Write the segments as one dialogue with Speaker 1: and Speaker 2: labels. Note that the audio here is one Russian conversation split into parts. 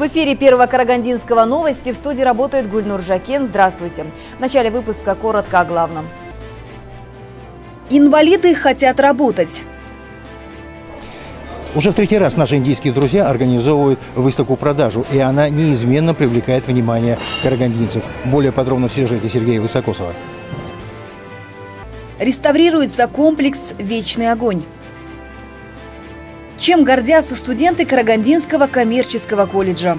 Speaker 1: В эфире Первого Карагандинского новости. В студии работает Гульнур Жакен. Здравствуйте. В начале выпуска коротко о главном. Инвалиды хотят работать.
Speaker 2: Уже в третий раз наши индийские друзья организовывают выставку-продажу, и она неизменно привлекает внимание карагандинцев. Более подробно в сюжете Сергея Высокосова.
Speaker 1: Реставрируется комплекс «Вечный огонь». Чем гордятся студенты Карагандинского коммерческого колледжа?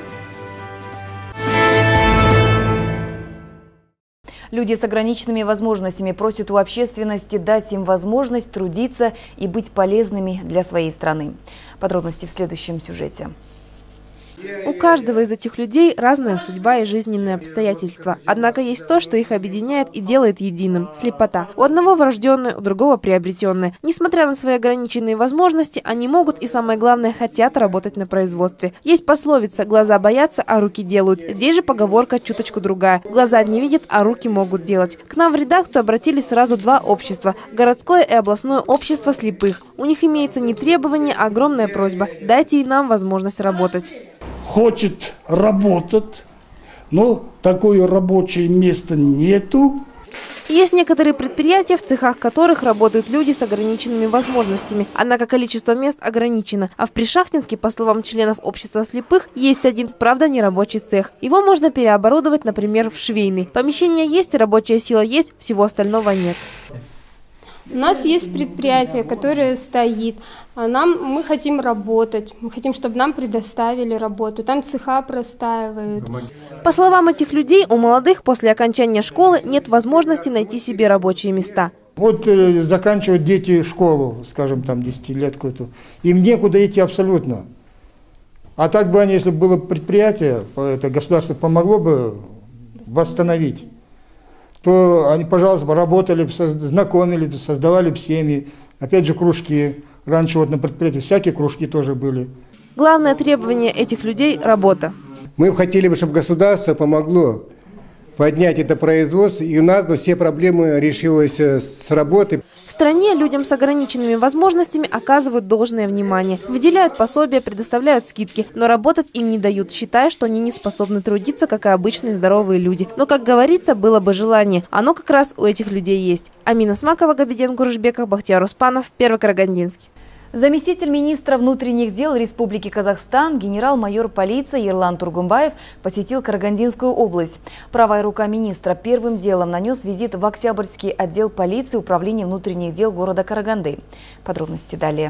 Speaker 1: Люди с ограниченными возможностями просят у общественности дать им возможность трудиться и быть полезными для своей страны. Подробности в следующем сюжете.
Speaker 3: У каждого из этих людей разная судьба и жизненные обстоятельства. Однако есть то, что их объединяет и делает единым – слепота. У одного врожденная, у другого приобретенная. Несмотря на свои ограниченные возможности, они могут и, самое главное, хотят работать на производстве. Есть пословица «глаза боятся, а руки делают». Здесь же поговорка чуточку другая. Глаза не видят, а руки могут делать. К нам в редакцию обратились сразу два общества – городское и областное общество слепых. У них имеется не требование, а огромная просьба – дайте и нам возможность работать.
Speaker 4: Хочет работать, но такое рабочее место нету.
Speaker 3: Есть некоторые предприятия, в цехах которых работают люди с ограниченными возможностями, однако количество мест ограничено. А в Пришахтинске, по словам членов общества слепых, есть один, правда, нерабочий цех. Его можно переоборудовать, например, в швейный. Помещение есть, рабочая сила есть, всего остального нет.
Speaker 5: У нас есть предприятие, которое стоит. Мы хотим работать. Мы хотим, чтобы нам предоставили работу. Там цеха простаивают.
Speaker 3: По словам этих людей, у молодых после окончания школы нет возможности найти себе рабочие места.
Speaker 6: Вот заканчивают дети школу, скажем, там 10 лет какую-то. Им некуда идти абсолютно. А так бы они, если было предприятие, это государство помогло бы восстановить, то они, пожалуйста, работали, знакомили, создавали семьи, опять же кружки. Раньше вот на предприятии всякие кружки тоже были.
Speaker 3: Главное требование этих людей – работа.
Speaker 7: Мы хотели бы, чтобы государство помогло поднять это производство, и у нас бы все проблемы решились с работой.
Speaker 3: В стране людям с ограниченными возможностями оказывают должное внимание. Выделяют пособия, предоставляют скидки, но работать им не дают, считая, что они не способны трудиться, как и обычные здоровые люди. Но, как говорится, было бы желание. Оно как раз у этих людей есть. Амина Смакова, Габиден Курышбеков, Бахтияр Успанов, Первый Карагандинский.
Speaker 1: Заместитель министра внутренних дел Республики Казахстан, генерал-майор полиции Ерлан Тургумбаев посетил Карагандинскую область. Правая рука министра первым делом нанес визит в Октябрьский отдел полиции Управления внутренних дел города Караганды. Подробности далее.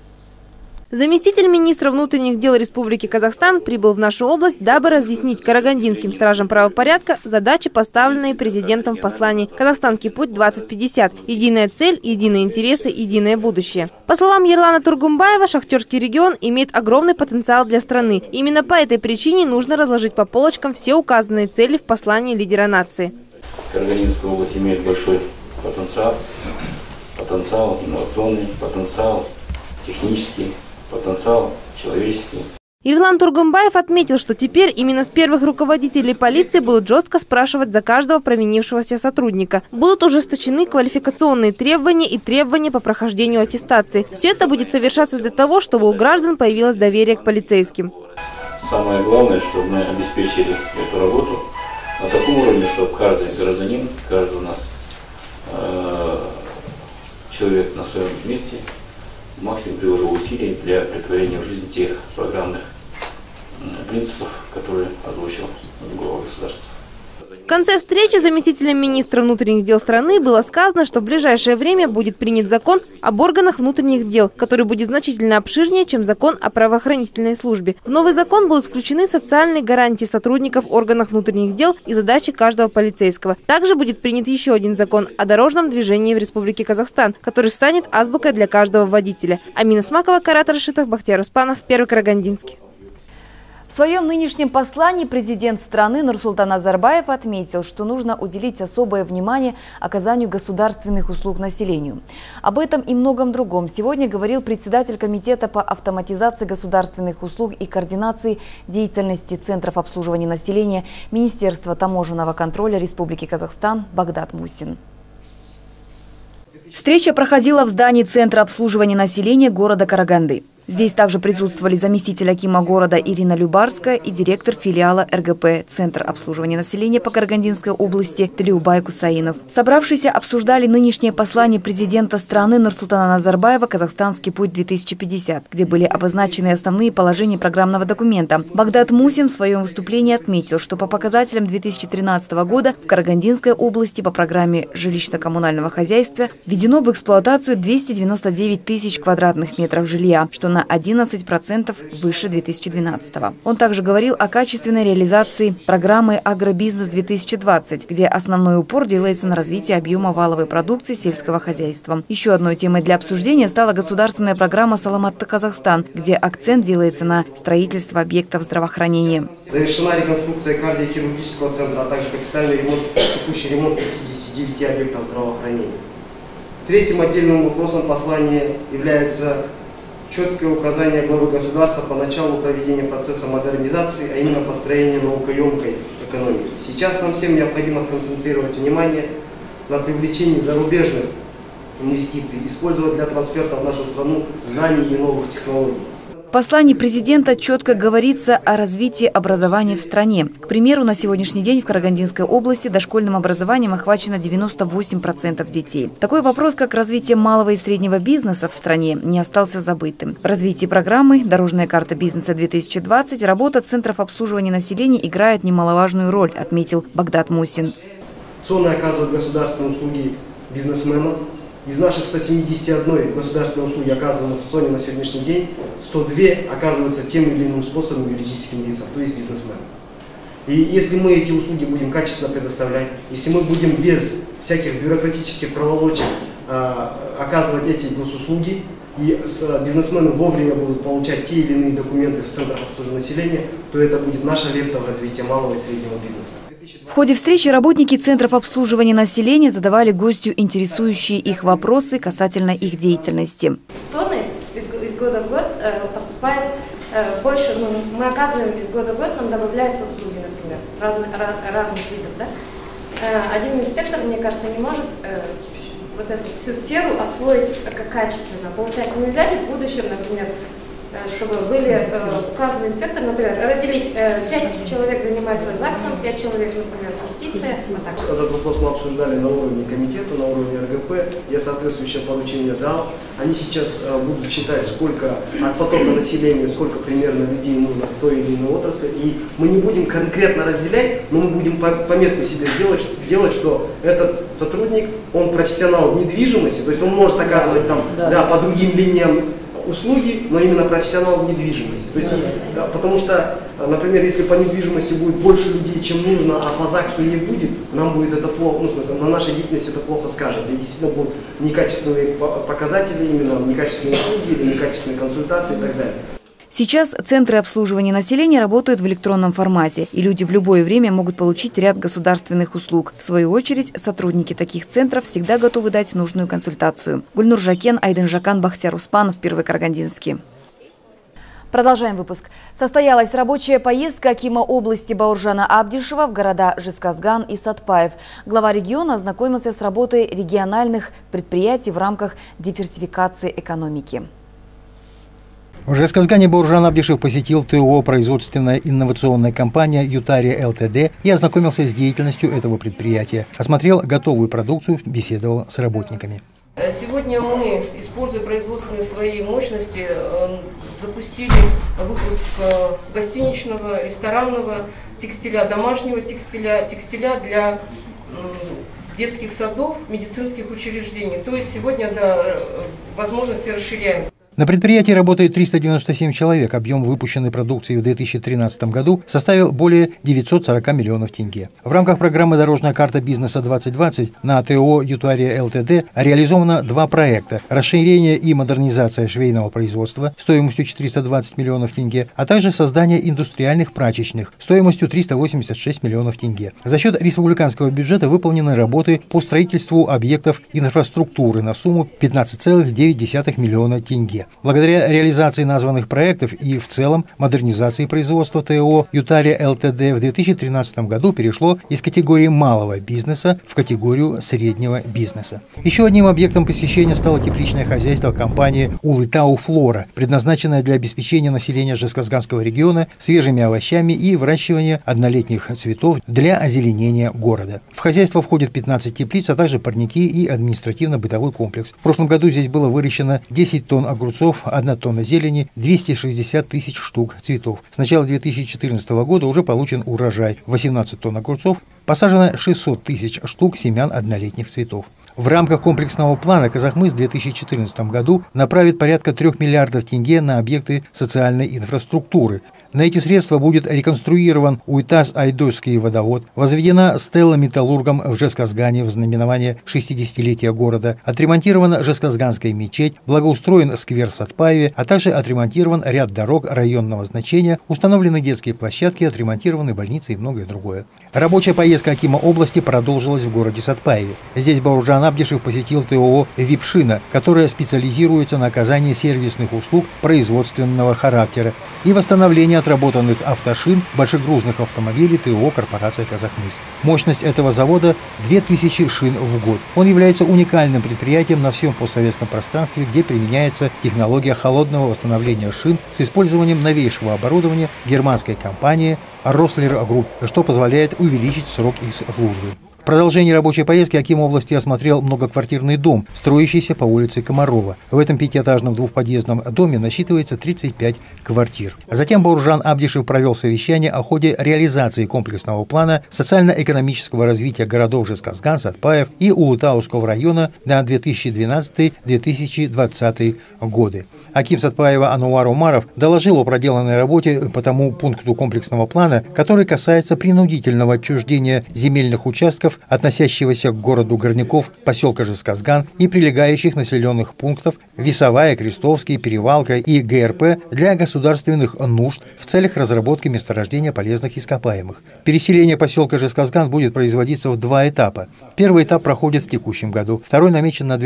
Speaker 3: Заместитель министра внутренних дел Республики Казахстан прибыл в нашу область, дабы разъяснить карагандинским стражам правопорядка задачи, поставленные президентом в послании «Казахстанский путь-2050». Единая цель, единые интересы, единое будущее. По словам Ерлана Тургумбаева, Шахтерский регион имеет огромный потенциал для страны. Именно по этой причине нужно разложить по полочкам все указанные цели в послании лидера нации.
Speaker 8: Карагандинская область имеет большой потенциал. Потенциал инновационный, потенциал технический, потенциал человеческий.
Speaker 3: Ерлан Тургумбаев отметил, что теперь именно с первых руководителей полиции будут жестко спрашивать за каждого провинившегося сотрудника. Будут ужесточены квалификационные требования и требования по прохождению аттестации. Все это будет совершаться для того, чтобы у граждан появилось доверие к полицейским.
Speaker 8: Самое главное, чтобы мы обеспечили эту работу на таком уровне, чтобы каждый гражданин, каждый у нас человек на своем месте максимум приложил усилий для претворения в жизнь тех программных принципов, которые озвучил глава государства.
Speaker 3: В конце встречи с заместителем министра внутренних дел страны было сказано, что в ближайшее время будет принят закон об органах внутренних дел, который будет значительно обширнее, чем закон о правоохранительной службе. В новый закон будут включены социальные гарантии сотрудников органов внутренних дел и задачи каждого полицейского. Также будет принят еще один закон о дорожном движении в Республике Казахстан, который станет азбукой для каждого водителя. Амина Смакова, Карат Рашитов, Бахтияр Успанов, Первый Карагандинский.
Speaker 1: В своем нынешнем послании президент страны Нурсултан Назарбаев отметил, что нужно уделить особое внимание оказанию государственных услуг населению. Об этом и многом другом сегодня говорил председатель Комитета по автоматизации государственных услуг и координации деятельности Центров обслуживания населения Министерства таможенного контроля Республики Казахстан Багдат Мусин. Встреча проходила в здании Центра обслуживания населения города Караганды. Здесь также присутствовали заместитель акима города Ирина Любарская и директор филиала РГП «Центр обслуживания населения» по Карагандинской области Талиубай Кусаинов. Собравшиеся обсуждали нынешнее послание президента страны Нурсултана Назарбаева «Казахстанский путь 2050», где были обозначены основные положения программного документа. Багдад Мусин в своем выступлении отметил, что по показателям 2013 года в Карагандинской области по программе жилищно-коммунального хозяйства введено в эксплуатацию 299 тысяч квадратных метров жилья, что на 11% выше 2012 года. Он также говорил о качественной реализации программы «Агробизнес-2020», где основной упор делается на развитие объема валовой продукции сельского хозяйства. Еще одной темой для обсуждения стала государственная программа «Саламатты Казахстан», где акцент делается на строительство объектов здравоохранения.
Speaker 9: Завершена реконструкция кардиохирургического центра, а также капитальный ремонт, текущий ремонт 59 объектов здравоохранения. Третьим отдельным вопросом послания является четкое указание главы государства по началу проведения процесса модернизации, а именно построения наукоемкой экономики. Сейчас нам всем необходимо сконцентрировать внимание на привлечении зарубежных инвестиций, использовать для трансфера в нашу страну знаний и новых технологий.
Speaker 1: В послании президента четко говорится о развитии образования в стране. К примеру, на сегодняшний день в Карагандинской области дошкольным образованием охвачено 98% детей. Такой вопрос, как развитие малого и среднего бизнеса в стране, не остался забытым. В развитии программы «Дорожная карта бизнеса-2020» работа центров обслуживания населения играет немаловажную роль, отметил Багдад Мусин.
Speaker 9: ЦОНы оказывают государственные услуги бизнесменам. Из наших 171 государственной услуги, оказанных в ЦОНе на сегодняшний день, 102 оказываются тем или иным способом юридическим лицам, то есть бизнесменам. И если мы эти услуги будем качественно предоставлять, если мы будем без всяких бюрократических проволочек оказывать эти госуслуги, и бизнесмены вовремя будут получать те или иные документы в центрах обслуживания населения, то это будет наша лепта в развитии малого и среднего бизнеса.
Speaker 1: В ходе встречи работники центров обслуживания населения задавали гостю интересующие их вопросы касательно их деятельности.
Speaker 10: ЦОНы из года в год поступают больше, мы оказываем из года в год, нам добавляются услуги, например, разных видов. Да? Один инспектор, мне кажется, не может вот эту всю сферу освоить качественно. Получается, нельзя ли в будущем, например, чтобы были у каждого инспектора, например, разделить 5 человек занимается ЗАГСом, 5 человек, например, юстиция. Вот так.
Speaker 9: Этот вопрос мы обсуждали на уровне комитета, на уровне РГП. Я соответствующее поручение дал. Они сейчас будут считать, сколько от потока населения, сколько примерно людей нужно в той или иной отрасли. И мы не будем конкретно разделять, но мы будем пометку себе делать, что этот сотрудник, он профессионал в недвижимости, то есть он может оказывать там, по другим линиям услуги, но именно профессионал в недвижимости. То есть, потому что, например, если по недвижимости будет больше людей, чем нужно, а по ЗАГСу не будет, нам будет это плохо, в смысле, на нашей деятельности это плохо скажется. И действительно будут некачественные показатели, именно некачественные услуги или некачественные консультации и так далее.
Speaker 1: Сейчас центры обслуживания населения работают в электронном формате, и люди в любое время могут получить ряд государственных услуг. В свою очередь, сотрудники таких центров всегда готовы дать нужную консультацию. Гульнур Жакен, Айдын Жакан, Бахтияр Успанов, Первый Карагандинский. Продолжаем выпуск. Состоялась рабочая поездка акима области Бауржана Абдишева в города Жезказган и Сатпаев. Глава региона ознакомился с работой региональных предприятий в рамках диверсификации экономики.
Speaker 2: В Жезказгане Бауржан Абдишев посетил ТО «Производственная инновационная компания Ютария ЛТД» и ознакомился с деятельностью этого предприятия. Осмотрел готовую продукцию, беседовал с работниками.
Speaker 11: Сегодня мы, используя производственные свои мощности, запустили выпуск гостиничного, ресторанного текстиля, домашнего текстиля для детских садов, медицинских учреждений. То есть сегодня возможности расширяем.
Speaker 2: На предприятии работает 397 человек. Объем выпущенной продукции в 2013 году составил более 940 миллионов тенге. В рамках программы «Дорожная карта бизнеса-2020» на ТО «Ютария ЛТД» реализовано 2 проекта: расширение и модернизация швейного производства стоимостью 420 миллионов тенге, а также создание индустриальных прачечных стоимостью 386 миллионов тенге. За счет республиканского бюджета выполнены работы по строительству объектов инфраструктуры на сумму 15,9 миллиона тенге. Благодаря реализации названных проектов и в целом модернизации производства ТО «Ютария ЛТД» в 2013 году перешло из категории малого бизнеса в категорию среднего бизнеса. Еще одним объектом посещения стало тепличное хозяйство компании «Улытау Флора», предназначенное для обеспечения населения Жезказганского региона свежими овощами и выращивания однолетних цветов для озеленения города. В хозяйство входит 15 теплиц, а также парники и административно-бытовой комплекс. В прошлом году здесь было выращено 10 тонн огурцов, 1 тонна зелени, 260 тысяч штук цветов. С начала 2014 года уже получен урожай – 18 тонн огурцов, посажено 600 тысяч штук семян однолетних цветов. В рамках комплексного плана Казахмыс в 2014 году направит порядка 3 миллиардов тенге на объекты социальной инфраструктуры. На эти средства будет реконструирован Уйтас-Айдойский водовод, возведена стела металлургом в Жезказгане в знаменование 60-летия города, отремонтирована Жезказганская мечеть, благоустроен сквер в Сатпаеве, а также отремонтирован ряд дорог районного значения, установлены детские площадки, отремонтированы больницы и многое другое. Рабочая поездка акима области продолжилась в городе Сатпаеве. Здесь Бауыржан Абдишев посетил ТО «Випшина», которая специализируется на оказании сервисных услуг производственного характера и восстановлении отработанных автошин большегрузных автомобилей ТО «Корпорация Казахмыс». Мощность этого завода – 2000 шин в год. Он является уникальным предприятием на всем постсоветском пространстве, где применяется технология холодного восстановления шин с использованием новейшего оборудования германской компании Рослер Групп, что позволяет увеличить срок их службы. В продолжении рабочей поездки аким области осмотрел многоквартирный дом, строящийся по улице Комарова. В этом пятиэтажном двухподъездном доме насчитывается 35 квартир. Затем Бауыржан Абдишев провел совещание о ходе реализации комплексного плана социально-экономического развития городов Жезказган, Сатпаев и Улытауского района на 2012-2020 годы. Аким Сатпаева Ануар Умаров доложил о проделанной работе по тому пункту комплексного плана, который касается принудительного отчуждения земельных участков, относящегося к городу Горняков, поселка Жезказган и прилегающих населенных пунктов Весовая, Крестовский, Перевалка и ГРП для государственных нужд в целях разработки месторождения полезных ископаемых. Переселение поселка Жезказган будет производиться в 2 этапа. Первый этап проходит в текущем году, второй намечен на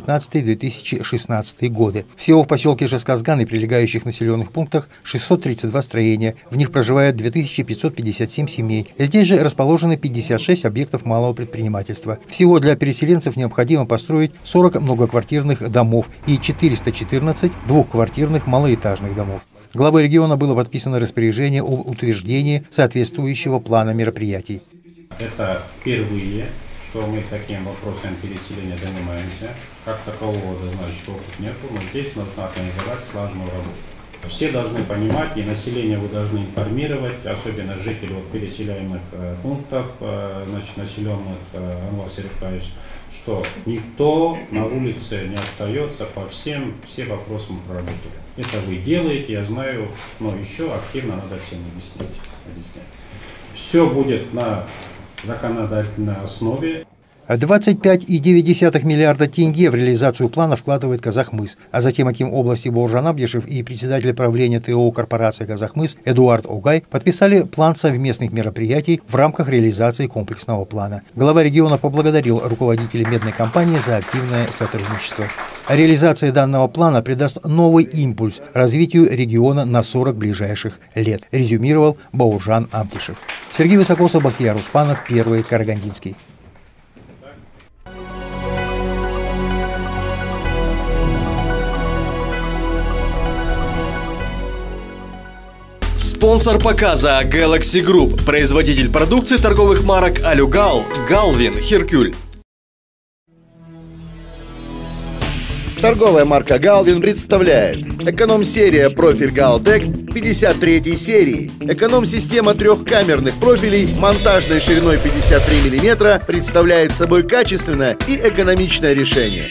Speaker 2: 2015-2016 годы. Всего в поселке Жезказган и прилегающих населенных пунктах 632 строения, в них проживает 2557 семей. Здесь же расположены 56 объектов малого предпринимательства. Всего для переселенцев необходимо построить 40 многоквартирных домов и 414 двухквартирных малоэтажных домов. Главой региона было подписано распоряжение об утверждении соответствующего плана мероприятий.
Speaker 12: Это впервые, что мы таким вопросом переселения занимаемся. Как такового, значит, опыта нету, но здесь нужно организовать слаженную работу. Все должны понимать, и население вы должны информировать, особенно жителей переселяемых пунктов, значит, населенных, Анвар Серикаевич, что никто на улице не остается, все вопросы мы проработали. Это вы делаете, я знаю, но еще активно надо всем объяснять. Все будет на законодательной основе.
Speaker 2: 25,9 миллиарда тенге в реализацию плана вкладывает Казахмыс, а затем аким области Бауыржан Абдишев и председатель правления ТО «Корпорация Казахмыс» Эдуард Огай подписали план совместных мероприятий в рамках реализации комплексного плана. Глава региона поблагодарил руководителей медной компании за активное сотрудничество. Реализация данного плана придаст новый импульс развитию региона на 40 ближайших лет, резюмировал Бауыржан Абдишев. Сергей Высокосов, Бахтияр Успанов, Первый Карагандинский.
Speaker 13: Спонсор показа Galaxy Group, производитель продукции торговых марок Алюгал, Галвин, Херкюль. Торговая марка Галвин представляет эконом-серия профиль Галтек 53 серии. Эконом-система трехкамерных профилей монтажной шириной 53 мм представляет собой качественное и экономичное решение.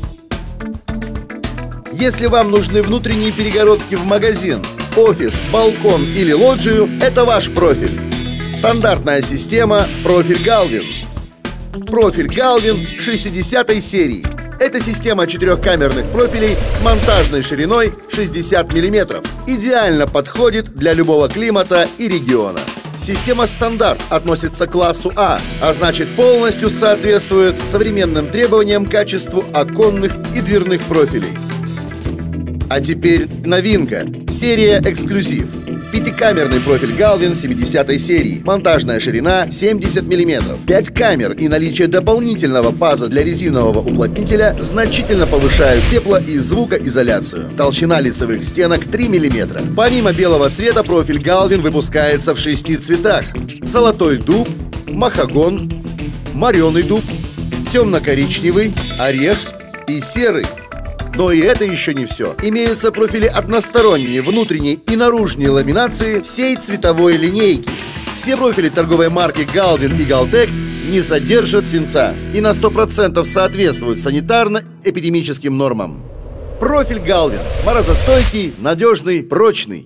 Speaker 13: Если вам нужны внутренние перегородки в магазин, офис, балкон или лоджию, это ваш профиль. Стандартная система профиль Галвин. Профиль Галвин 60 серии. Это система четырехкамерных профилей с монтажной шириной 60 мм. Идеально подходит для любого климата и региона. Система стандарт относится к классу А, а значит полностью соответствует современным требованиям к качеству оконных и дверных профилей. А теперь новинка. Серия «Эксклюзив». Пятикамерный профиль Galvin 70-й серии. Монтажная ширина 70 мм. 5 камер и наличие дополнительного паза для резинового уплотнителя значительно повышают тепло- и звукоизоляцию. Толщина лицевых стенок 3 мм. Помимо белого цвета, профиль Galvin выпускается в 6 цветах. Золотой дуб, махагон, мореный дуб, темно-коричневый, орех и серый. Но и это еще не все. Имеются профили односторонней, внутренней и наружной ламинации всей цветовой линейки. Все профили торговой марки Galvin и Galtech не содержат свинца и на 100% соответствуют санитарно-эпидемическим нормам. Профиль Galvin. Морозостойкий, надежный, прочный.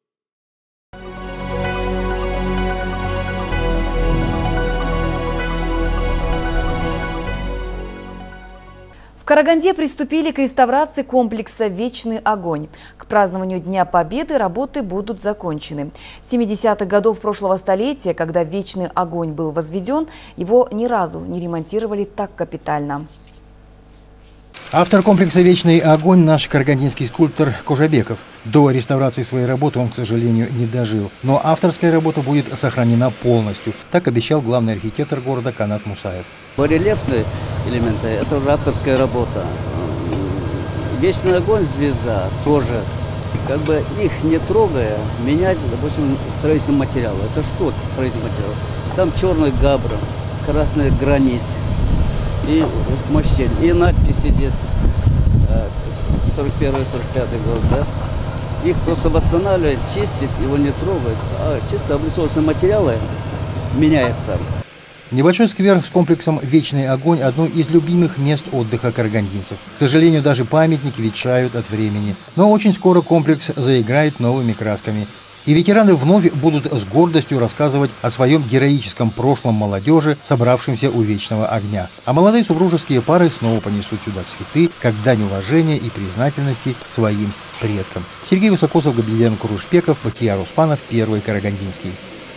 Speaker 1: В Караганде приступили к реставрации комплекса «Вечный огонь». К празднованию Дня Победы работы будут закончены. С 70-х годов прошлого столетия, когда «Вечный огонь» был возведен, его ни разу не ремонтировали так капитально.
Speaker 2: Автор комплекса «Вечный огонь» – наш карагандинский скульптор Кожабеков. До реставрации своей работы он, к сожалению, не дожил. Но авторская работа будет сохранена полностью. Так обещал главный архитектор города Канат Мусаев.
Speaker 14: Барельефные элементы – это уже авторская работа. «Вечный огонь», звезда тоже. Как бы их не трогая, менять, допустим, строительный материал. Это что строительный материал? Там черный габр, красный гранит. И мощель, и надписи здесь 41-45 год, да? Их просто восстанавливать, чистить, его не трогать, а чисто облицовочные материалы меняются.
Speaker 2: Небольшой сквер с комплексом «Вечный огонь» – одно из любимых мест отдыха карагандинцев. К сожалению, даже памятники ветшают от времени. Но очень скоро комплекс заиграет новыми красками. И ветераны вновь будут с гордостью рассказывать о своем героическом прошлом молодежи, собравшемся у Вечного огня. А молодые супружеские пары снова понесут сюда цветы, как дань уважения и признательности своим предкам. Сергей Высокосов, Габиден Курушпеков, Батияр Успанов, Первый Карагандинский.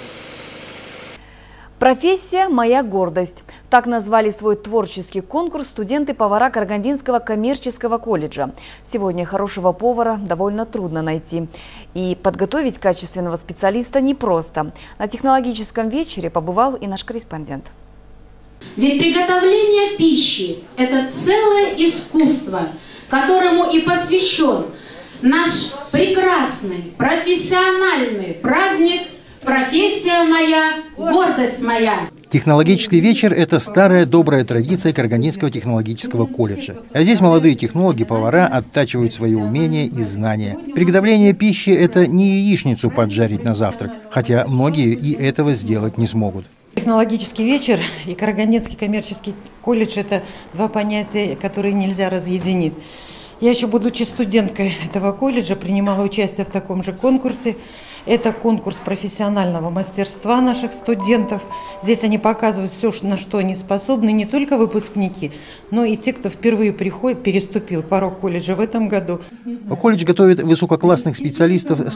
Speaker 1: «Профессия – моя гордость». Так назвали свой творческий конкурс студенты-повара Карагандинского коммерческого колледжа. Сегодня хорошего повара довольно трудно найти. И подготовить качественного специалиста непросто. На технологическом вечере побывал и наш корреспондент.
Speaker 15: Ведь приготовление пищи – это целое искусство, которому и посвящен наш прекрасный профессиональный праздник «Профессия моя, гордость моя».
Speaker 2: Технологический вечер – это старая добрая традиция Карагандинского технологического колледжа. А здесь молодые технологи-повара оттачивают свои умения и знания. Приготовление пищи – это не яичницу поджарить на завтрак, хотя многие и этого сделать не смогут.
Speaker 16: Технологический вечер и Карагандинский коммерческий колледж – это два понятия, которые нельзя разъединить. Я еще, будучи студенткой этого колледжа, принимала участие в таком же конкурсе. Это конкурс профессионального мастерства наших студентов. Здесь они показывают все, на что они способны, не только выпускники, но и те, кто впервые переступил порог колледжа в этом году.
Speaker 2: Колледж готовит высококлассных специалистов с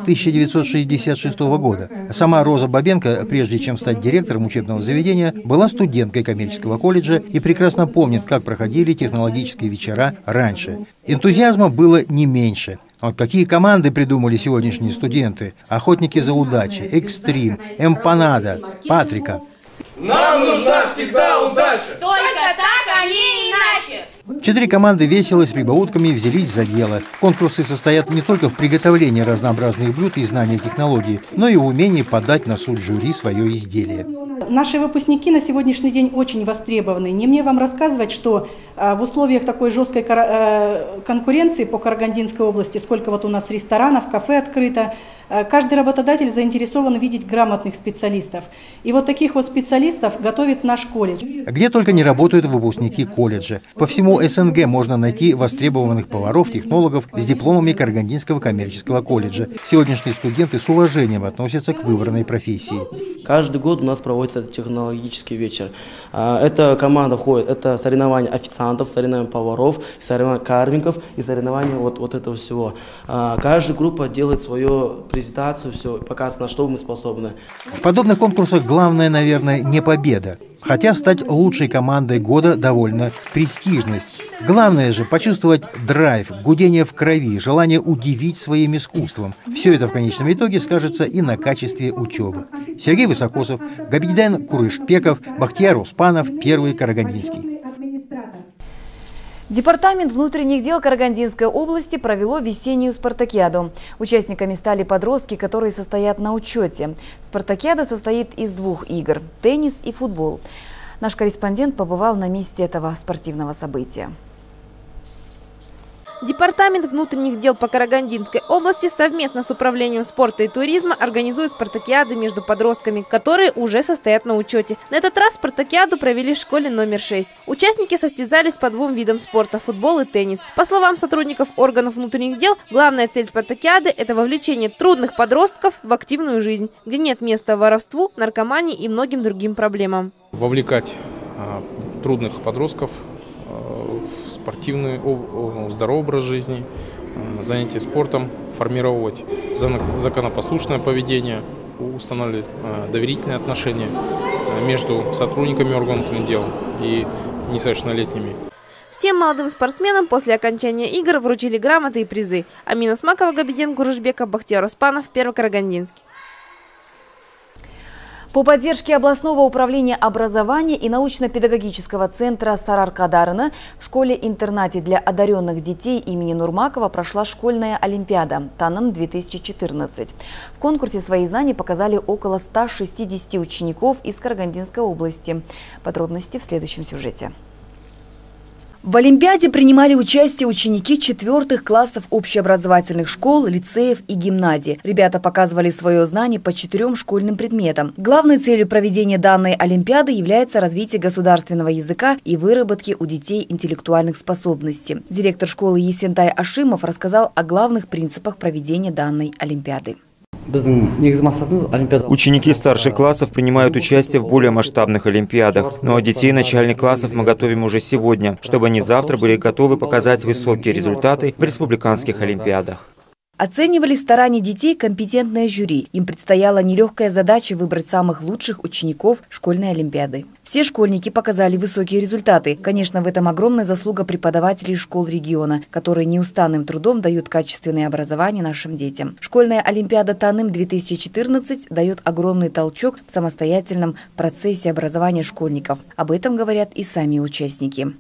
Speaker 2: 1966 года. Сама Роза Бабенко, прежде чем стать директором учебного заведения, была студенткой коммерческого колледжа и прекрасно помнит, как проходили технологические вечера раньше. Энтузиазма было не меньше. Вот какие команды придумали сегодняшние студенты. Охотники за удачей, Экстрим, Эмпанада, Патрика.
Speaker 17: Нам нужна всегда удача!
Speaker 15: Только так, а не иначе!
Speaker 2: 4 команды весело с прибаутками взялись за дело. Конкурсы состоят не только в приготовлении разнообразных блюд и знании технологий, но и в умении подать на суд жюри свое изделие.
Speaker 18: Наши выпускники на сегодняшний день очень востребованы. Не мне вам рассказывать, что в условиях такой жесткой конкуренции по Карагандинской области, сколько вот у нас ресторанов, кафе открыто, каждый работодатель заинтересован видеть грамотных специалистов. И вот таких вот специалистов готовит наш колледж.
Speaker 2: Где только не работают выпускники колледжа. По всему СНГ можно найти востребованных поваров, технологов с дипломами Карагандинского коммерческого колледжа. Сегодняшние студенты с уважением относятся к выбранной профессии.
Speaker 19: Каждый год у нас проводится технологический вечер. Эта команда входит, это соревнования официантов, соревнования поваров, соревнования карвингов и соревнования вот этого всего. Каждая группа делает свою презентацию, все, показывает, на что мы способны.
Speaker 2: В подобных конкурсах главное, наверное, не победа, Хотя стать лучшей командой года довольно престижность. Главное же почувствовать драйв, гудение в крови, желание удивить своим искусством. Все это в конечном итоге скажется и на качестве учебы. Сергей Высокосов, Габиден Курышпеков, Бахтияр Успанов, Первый Карагандинский.
Speaker 1: Департамент внутренних дел Карагандинской области провело весеннюю спартакиаду. Участниками стали подростки, которые состоят на учете. Спартакиада состоит из двух игр – теннис и футбол. Наш корреспондент побывал на месте этого спортивного события.
Speaker 3: Департамент внутренних дел по Карагандинской области совместно с Управлением спорта и туризма организует спартакиады между подростками, которые уже состоят на учете. На этот раз спартакиаду провели в школе номер 6. Участники состязались по двум видам спорта – футбол и теннис. По словам сотрудников органов внутренних дел, главная цель спартакиады – это вовлечение трудных подростков в активную жизнь, где нет места воровству, наркомании и многим другим проблемам.
Speaker 20: Вовлекать трудных подростков в спортивный, здоровый образ жизни, занятия спортом, формировать законопослушное поведение, устанавливать доверительные отношения между сотрудниками органов внутренних дел и несовершеннолетними.
Speaker 3: Всем молодым спортсменам после окончания игр вручили грамоты и призы. Амина Смакова, Габиден Курышбеков, Бахтияр Успанов, Первый Карагандинский.
Speaker 1: По поддержке областного управления образования и научно-педагогического центра Сарар-Кадарына в школе-интернате для одаренных детей имени Нурмакова прошла школьная олимпиада «Танам-2014». В конкурсе свои знания показали около 160 учеников из Карагандинской области. Подробности в следующем сюжете. В Олимпиаде принимали участие ученики 4 классов общеобразовательных школ, лицеев и гимназий. Ребята показывали свое знание по 4 школьным предметам. Главной целью проведения данной Олимпиады является развитие государственного языка и выработки у детей интеллектуальных способностей. Директор школы Есентай Ашимов рассказал о главных принципах проведения данной Олимпиады.
Speaker 21: Ученики старших классов принимают участие в более масштабных олимпиадах, но детей начальных классов мы готовим уже сегодня, чтобы они завтра были готовы показать высокие результаты в республиканских олимпиадах.
Speaker 1: Оценивали старания детей компетентное жюри. Им предстояла нелегкая задача выбрать самых лучших учеников школьной олимпиады. Все школьники показали высокие результаты. Конечно, в этом огромная заслуга преподавателей школ региона, которые неустанным трудом дают качественное образование нашим детям. Школьная олимпиада «Таным-2014» дает огромный толчок в самостоятельном процессе образования школьников. Об этом говорят и сами участники.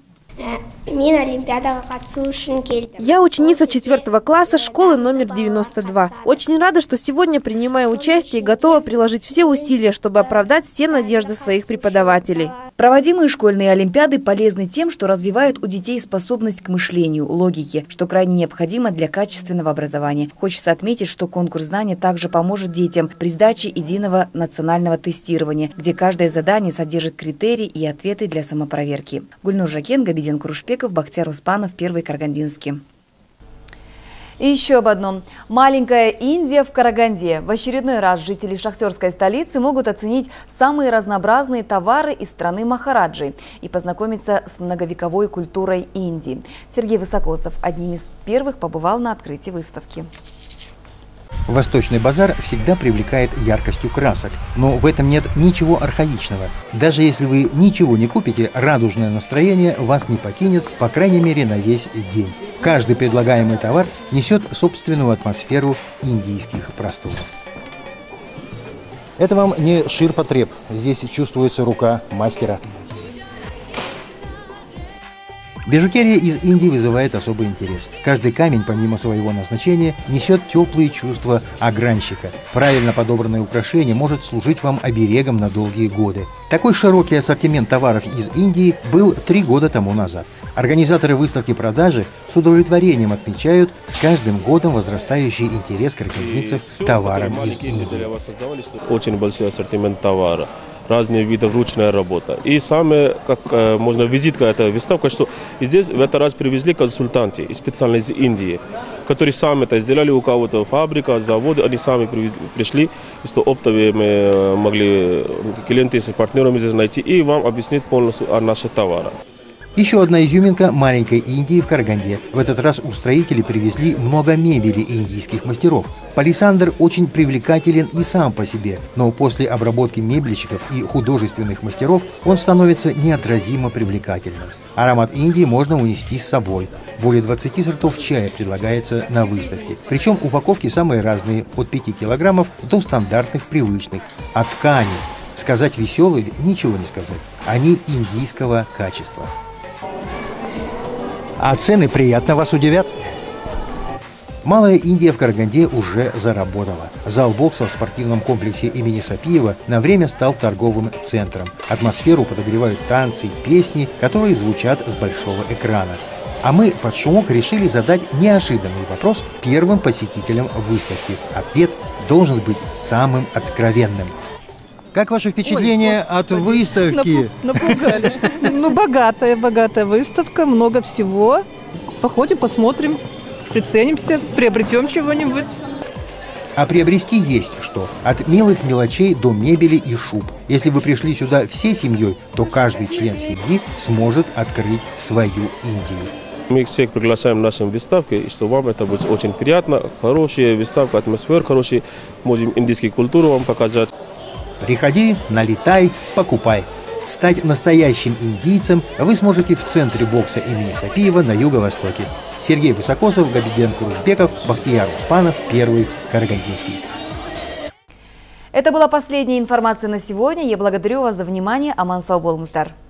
Speaker 3: Я ученица 4 класса школы номер 92. Очень рада, что сегодня принимаю участие и готова приложить все усилия, чтобы оправдать все надежды своих преподавателей.
Speaker 1: Проводимые школьные олимпиады полезны тем, что развивают у детей способность к мышлению, логике, что крайне необходимо для качественного образования. Хочется отметить, что конкурс знаний также поможет детям при сдаче единого национального тестирования, где каждое задание содержит критерии и ответы для самопроверки. Гульнур Жакен, Габиден Курышпеков, Бахтияр Успанов, Первый Карагандинский. И еще об одном. Маленькая Индия в Караганде. В очередной раз жители шахтерской столицы могут оценить самые разнообразные товары из страны Махараджи и познакомиться с многовековой культурой Индии. Сергей Высокосов одним из первых побывал на открытии выставки.
Speaker 2: Восточный базар всегда привлекает яркостью красок, но в этом нет ничего архаичного. Даже если вы ничего не купите, радужное настроение вас не покинет, по крайней мере, на весь день. Каждый предлагаемый товар несет собственную атмосферу индийских просторов. Это вам не ширпотреб, здесь чувствуется рука мастера. Бижутерия из Индии вызывает особый интерес. Каждый камень, помимо своего назначения, несет теплые чувства огранщика. Правильно подобранное украшение может служить вам оберегом на долгие годы. Такой широкий ассортимент товаров из Индии был 3 года тому назад. Организаторы выставки-продажи с удовлетворением отмечают с каждым годом возрастающий интерес карагандинцев к товарам из Индии.
Speaker 22: Очень большой ассортимент товара, разные виды ручная работа. И самое, как можно, визитка этой выставки, что здесь в этот раз привезли консультанты специально из Индии, которые сами это сделали, у кого-то фабрика, заводы, они сами пришли, что оптовые мы могли клиенты с партнерами здесь найти и вам объяснить полностью о наших товарах.
Speaker 2: Еще одна изюминка маленькой Индии в Караганде. В этот раз устроители привезли много мебели индийских мастеров. Палисандр очень привлекателен и сам по себе, но после обработки мебельщиков и художественных мастеров он становится неотразимо привлекательным. Аромат Индии можно унести с собой. Более 20 сортов чая предлагается на выставке. Причем упаковки самые разные, от 5 килограммов до стандартных привычных. А ткани, сказать веселые, ничего не сказать. Они индийского качества. А цены приятно вас удивят? Малая Индия в Караганде уже заработала. Зал бокса в спортивном комплексе имени Сапиева на время стал торговым центром. Атмосферу подогревают танцы и песни, которые звучат с большого экрана. А мы под шумок решили задать неожиданный вопрос первым посетителям выставки. Ответ должен быть самым откровенным. Как ваше впечатление от выставки?
Speaker 4: Напугали. Ну, богатая выставка, много всего. Походим, посмотрим, приценимся, приобретем чего-нибудь.
Speaker 2: А приобрести есть что. От милых мелочей до мебели и шуб. Если вы пришли сюда всей семьей, то каждый член семьи сможет открыть свою Индию.
Speaker 22: Мы всех приглашаем на нашу выставку, и что вам это будет очень приятно. Хорошая выставка, атмосфера хорошая. Можем индийскую культуру вам показать.
Speaker 2: Приходи, налетай, покупай. Стать настоящим индийцем вы сможете в центре бокса имени Сапиева на юго-востоке. Сергей Высокосов, Габиден Курушбеков, Бахтияр Успанов, Первый Карагандинский.
Speaker 1: Это была последняя информация на сегодня. Я благодарю вас за внимание. Аман сау болыңыздар.